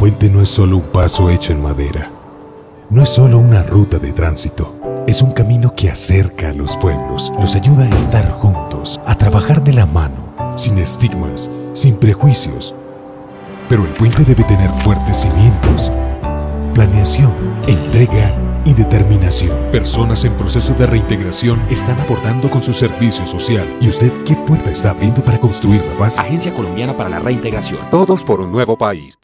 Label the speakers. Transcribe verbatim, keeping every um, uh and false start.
Speaker 1: puente no es solo un paso hecho en madera. No es solo una ruta de tránsito. Es un camino que acerca a los pueblos, los ayuda a estar juntos, a trabajar de la mano, sin estigmas, sin prejuicios. Pero el puente debe tener fuertes cimientos, planeación, entrega y determinación. Personas en proceso de reintegración están aportando con su servicio social. ¿Y usted qué puerta está abriendo para construir la paz?
Speaker 2: Agencia Colombiana para la Reintegración.
Speaker 3: Todos por un nuevo país.